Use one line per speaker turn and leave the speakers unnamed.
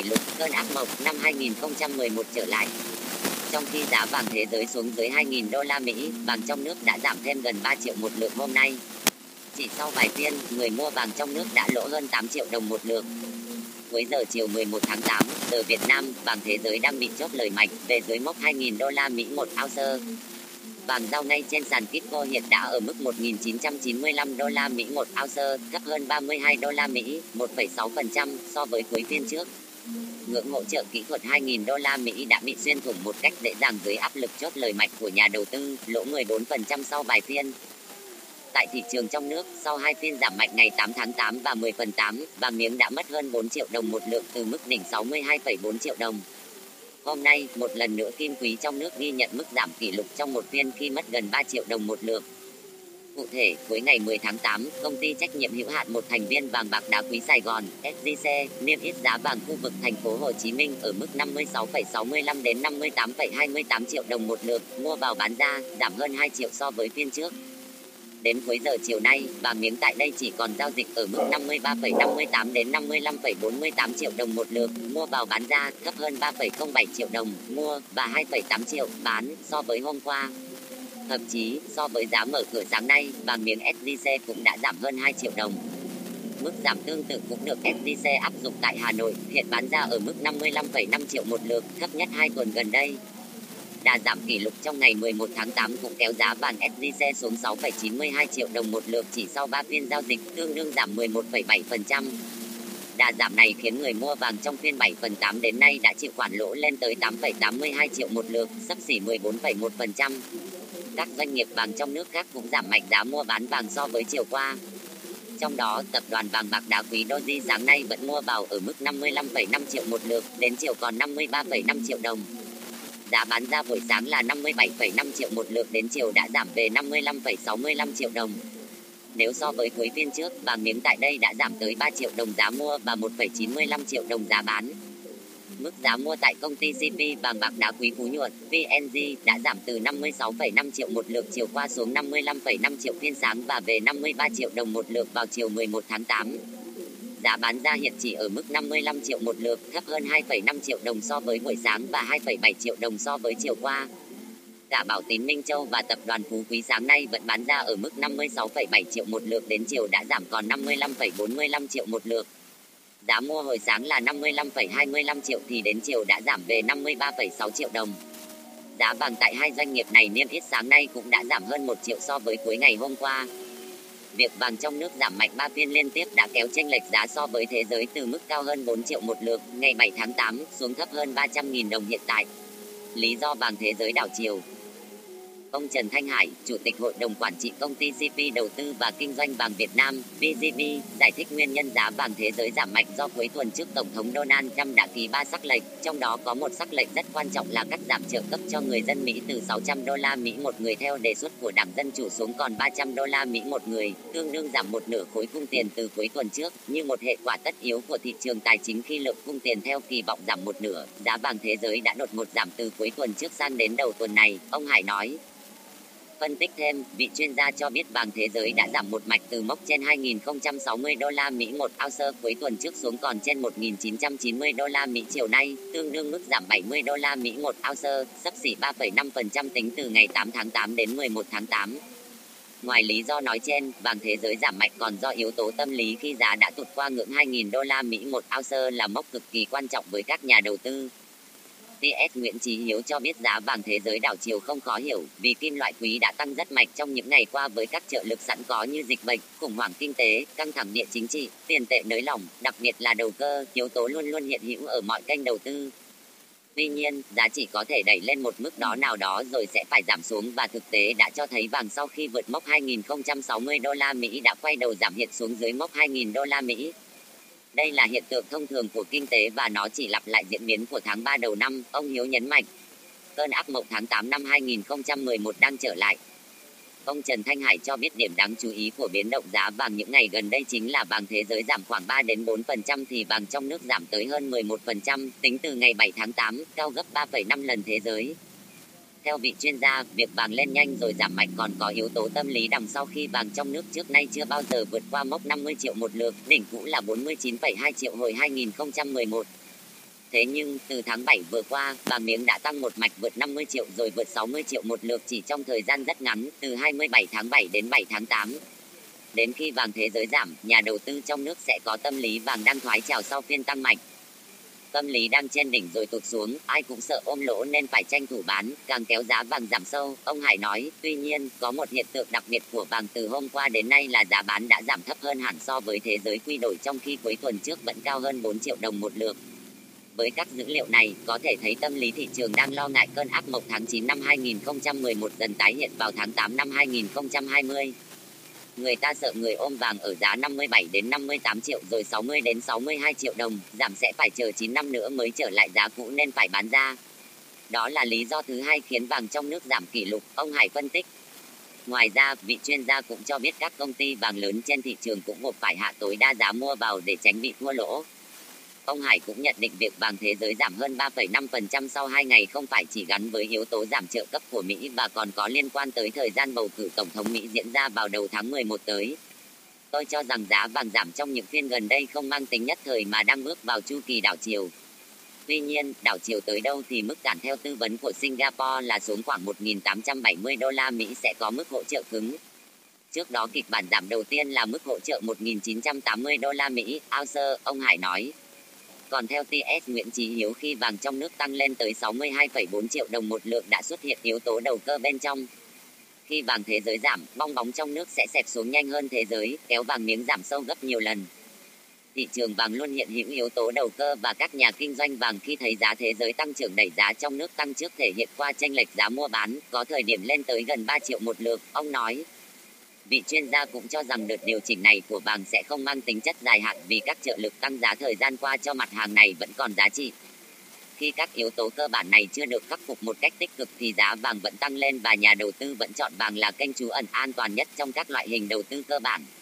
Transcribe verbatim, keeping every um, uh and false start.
kỷ lục cơn ác mộng năm hai nghìn không trăm mười một trở lại. Trong khi giá vàng thế giới xuống dưới hai nghìn đô la Mỹ, vàng trong nước đã giảm thêm gần ba triệu một lượng hôm nay. Chỉ sau vài phiên, người mua vàng trong nước đã lỗ hơn tám triệu đồng một lượng. Cuối giờ chiều mười một tháng tám, giờ Việt Nam, vàng thế giới đang bị chốt lời mạnh về dưới mốc hai nghìn đô la Mỹ một ounce. Vàng giao ngay trên sàn Kitco hiện đã ở mức một nghìn chín trăm chín mươi lăm đô la Mỹ một ounce, thấp hơn ba mươi hai đô la Mỹ, một phẩy sáu phần trăm so với cuối phiên trước. Ngưỡng hỗ trợ kỹ thuật hai nghìn đô la Mỹ đã bị xuyên thủng một cách dễ dàng dưới áp lực chốt lời mạnh của nhà đầu tư, lỗ mười bốn phần trăm sau vài phiên. Tại thị trường trong nước, sau hai phiên giảm mạnh ngày tám tháng tám và mười phần tám, vàng miếng đã mất hơn bốn triệu đồng một lượng từ mức đỉnh sáu mươi hai phẩy bốn triệu đồng. Hôm nay, một lần nữa kim quý trong nước ghi nhận mức giảm kỷ lục trong một phiên khi mất gần ba triệu đồng một lượng. Cụ thể, cuối ngày mười tháng tám, công ty trách nhiệm hữu hạn một thành viên vàng bạc đá quý Sài Gòn, ét gi xê, niêm yết giá vàng khu vực thành phố Hồ Chí Minh ở mức năm mươi sáu phẩy sáu mươi lăm đến năm mươi tám phẩy hai mươi tám triệu đồng một lượng, mua vào bán ra, giảm hơn hai triệu so với phiên trước. Đến cuối giờ chiều nay, vàng miếng tại đây chỉ còn giao dịch ở mức năm mươi ba phẩy năm mươi tám đến năm mươi lăm phẩy bốn mươi tám triệu đồng một lượng, mua vào bán ra, thấp hơn ba phẩy không bảy triệu đồng mua và hai phẩy tám triệu bán so với hôm qua. Thậm chí, so với giá mở cửa sáng nay, vàng miếng ét gi xê cũng đã giảm hơn hai triệu đồng. Mức giảm tương tự cũng được ét gi xê áp dụng tại Hà Nội, hiện bán ra ở mức năm mươi lăm phẩy năm triệu một lượng, thấp nhất hai tuần gần đây. Đà giảm kỷ lục trong ngày mười một tháng tám cũng kéo giá vàng ét gi xê xuống sáu phẩy chín mươi hai triệu đồng một lượng chỉ sau ba phiên giao dịch, tương đương giảm mười một phẩy bảy phần trăm. Đà giảm này khiến người mua vàng trong phiên bảy phần tám đến nay đã chịu khoản lỗ lên tới tám phẩy tám mươi hai triệu một lượng, xấp xỉ mười bốn phẩy một phần trăm. Các doanh nghiệp vàng trong nước khác cũng giảm mạnh giá mua bán vàng so với chiều qua. Trong đó, tập đoàn vàng bạc đá quý Doji sáng nay vẫn mua vào ở mức năm mươi lăm phẩy năm triệu một lượng, đến chiều còn năm mươi ba phẩy năm triệu đồng. Giá bán ra buổi sáng là năm mươi bảy phẩy năm triệu một lượng, đến chiều đã giảm về năm mươi lăm phẩy sáu mươi lăm triệu đồng. Nếu so với cuối phiên trước, vàng miếng tại đây đã giảm tới ba triệu đồng giá mua và một phẩy chín mươi lăm triệu đồng giá bán. Mức giá mua tại công ty xê pê vàng bạc đá quý Phú Nhuận, vê en giê, đã giảm từ năm mươi sáu phẩy năm triệu một lượng chiều qua xuống năm mươi lăm phẩy năm triệu phiên sáng và về năm mươi ba triệu đồng một lượng vào chiều mười một tháng tám. Giá bán ra hiện chỉ ở mức năm mươi lăm triệu một lượng, thấp hơn hai phẩy năm triệu đồng so với buổi sáng và hai phẩy bảy triệu đồng so với chiều qua. Cả Bảo Tín Minh Châu và tập đoàn Phú Quý sáng nay vẫn bán ra ở mức năm mươi sáu phẩy bảy triệu một lượng, đến chiều đã giảm còn năm mươi lăm phẩy bốn mươi lăm triệu một lượng. Giá mua hồi sáng là năm mươi lăm phẩy hai mươi lăm triệu thì đến chiều đã giảm về năm mươi ba phẩy sáu triệu đồng. Giá vàng tại hai doanh nghiệp này niêm yết sáng nay cũng đã giảm hơn một triệu so với cuối ngày hôm qua. Việc vàng trong nước giảm mạnh ba phiên liên tiếp đã kéo chênh lệch giá so với thế giới từ mức cao hơn bốn triệu một lượng ngày bảy tháng tám xuống thấp hơn ba trăm nghìn đồng hiện tại. Lý do vàng thế giới đảo chiều. Ông Trần Thanh Hải, Chủ tịch Hội đồng Quản trị Công ty xê pê Đầu tư và Kinh doanh vàng Việt Nam, vê giê bê, giải thích nguyên nhân giá vàng thế giới giảm mạnh do cuối tuần trước Tổng thống Donald Trump đã ký ba sắc lệnh, trong đó có một sắc lệnh rất quan trọng là cắt giảm trợ cấp cho người dân Mỹ từ sáu trăm đô la Mỹ một người theo đề xuất của Đảng Dân Chủ xuống còn ba trăm đô la Mỹ một người, tương đương giảm một nửa khối cung tiền từ cuối tuần trước, như một hệ quả tất yếu của thị trường tài chính khi lượng cung tiền theo kỳ vọng giảm một nửa, giá vàng thế giới đã đột ngột giảm từ cuối tuần trước sang đến đầu tuần này, ông Hải nói. Phân tích thêm, vị chuyên gia cho biết vàng thế giới đã giảm một mạch từ mốc trên hai nghìn không trăm sáu mươi đô la Mỹ một ounce cuối tuần trước xuống còn trên một nghìn chín trăm chín mươi đô la Mỹ chiều nay, tương đương mức giảm bảy mươi đô la Mỹ một ounce, xấp xỉ ba phẩy năm phần trăm tính từ ngày tám tháng tám đến mười một tháng tám. Ngoài lý do nói trên, vàng thế giới giảm mạnh còn do yếu tố tâm lý khi giá đã tụt qua ngưỡng hai nghìn đô la Mỹ một ounce là mốc cực kỳ quan trọng với các nhà đầu tư. tê ét Nguyễn Chí Hiếu cho biết giá vàng thế giới đảo chiều không khó hiểu, vì kim loại quý đã tăng rất mạnh trong những ngày qua với các trợ lực sẵn có như dịch bệnh, khủng hoảng kinh tế, căng thẳng địa chính trị, tiền tệ nới lỏng, đặc biệt là đầu cơ, yếu tố luôn luôn hiện hữu ở mọi kênh đầu tư. Tuy nhiên, giá chỉ có thể đẩy lên một mức đó nào đó rồi sẽ phải giảm xuống và thực tế đã cho thấy vàng sau khi vượt mốc hai nghìn không trăm sáu mươi đô la Mỹ đã quay đầu giảm hiện xuống dưới mốc hai nghìn đô la Mỹ. Đây là hiện tượng thông thường của kinh tế và nó chỉ lặp lại diễn biến của tháng ba đầu năm, ông Hiếu nhấn mạnh. Cơn ác mộng tháng tám năm hai nghìn không trăm mười một đang trở lại. Ông Trần Thanh Hải cho biết điểm đáng chú ý của biến động giá vàng những ngày gần đây chính là vàng thế giới giảm khoảng ba đến bốn phần trăm thì vàng trong nước giảm tới hơn mười một phần trăm, tính từ ngày bảy tháng tám, cao gấp ba phẩy năm lần thế giới. Theo vị chuyên gia, việc vàng lên nhanh rồi giảm mạnh còn có yếu tố tâm lý đằng sau khi vàng trong nước trước nay chưa bao giờ vượt qua mốc năm mươi triệu một lượng, đỉnh cũ là bốn mươi chín phẩy hai triệu hồi hai nghìn không trăm mười một. Thế nhưng, từ tháng bảy vừa qua, vàng miếng đã tăng một mạch vượt năm mươi triệu rồi vượt sáu mươi triệu một lượng chỉ trong thời gian rất ngắn, từ hai mươi bảy tháng bảy đến bảy tháng tám. Đến khi vàng thế giới giảm, nhà đầu tư trong nước sẽ có tâm lý vàng đang thoái trào sau phiên tăng mạnh. Tâm lý đang trên đỉnh rồi tụt xuống, ai cũng sợ ôm lỗ nên phải tranh thủ bán, càng kéo giá vàng giảm sâu, ông Hải nói. Tuy nhiên, có một hiện tượng đặc biệt của vàng từ hôm qua đến nay là giá bán đã giảm thấp hơn hẳn so với thế giới quy đổi, trong khi cuối tuần trước vẫn cao hơn bốn triệu đồng một lượng. Với các dữ liệu này, có thể thấy tâm lý thị trường đang lo ngại cơn ác mộng tháng chín năm hai nghìn không trăm mười một dần tái hiện vào tháng tám năm hai nghìn không trăm hai mươi. Người ta sợ người ôm vàng ở giá năm mươi bảy đến năm mươi tám triệu rồi sáu mươi đến sáu mươi hai triệu đồng, giảm sẽ phải chờ chín năm nữa mới trở lại giá cũ nên phải bán ra. Đó là lý do thứ hai khiến vàng trong nước giảm kỷ lục, ông Hải phân tích. Ngoài ra, vị chuyên gia cũng cho biết các công ty vàng lớn trên thị trường cũng buộc phải hạ tối đa giá mua vào để tránh bị thua lỗ. Ông Hải cũng nhận định việc vàng thế giới giảm hơn ba phẩy năm phần trăm sau hai ngày không phải chỉ gắn với yếu tố giảm trợ cấp của Mỹ và còn có liên quan tới thời gian bầu cử Tổng thống Mỹ diễn ra vào đầu tháng mười một tới. Tôi cho rằng giá vàng giảm trong những phiên gần đây không mang tính nhất thời mà đang bước vào chu kỳ đảo chiều. Tuy nhiên, đảo chiều tới đâu thì mức cản theo tư vấn của Singapore là xuống khoảng một nghìn tám trăm bảy mươi đô la Mỹ sẽ có mức hỗ trợ cứng. Trước đó kịch bản giảm đầu tiên là mức hỗ trợ một nghìn chín trăm tám mươi đô la Mỹ ounce, ông Hải nói. Còn theo tê ét Nguyễn Chí Hiếu, khi vàng trong nước tăng lên tới sáu mươi hai phẩy bốn triệu đồng một lượng đã xuất hiện yếu tố đầu cơ bên trong. Khi vàng thế giới giảm, bong bóng trong nước sẽ xẹp xuống nhanh hơn thế giới, kéo vàng miếng giảm sâu gấp nhiều lần. Thị trường vàng luôn hiện hữu yếu tố đầu cơ và các nhà kinh doanh vàng khi thấy giá thế giới tăng trưởng đẩy giá trong nước tăng trước thể hiện qua chênh lệch giá mua bán, có thời điểm lên tới gần ba triệu một lượng, ông nói. Vị chuyên gia cũng cho rằng đợt điều chỉnh này của vàng sẽ không mang tính chất dài hạn vì các trợ lực tăng giá thời gian qua cho mặt hàng này vẫn còn giá trị. Khi các yếu tố cơ bản này chưa được khắc phục một cách tích cực thì giá vàng vẫn tăng lên và nhà đầu tư vẫn chọn vàng là kênh trú ẩn an toàn nhất trong các loại hình đầu tư cơ bản.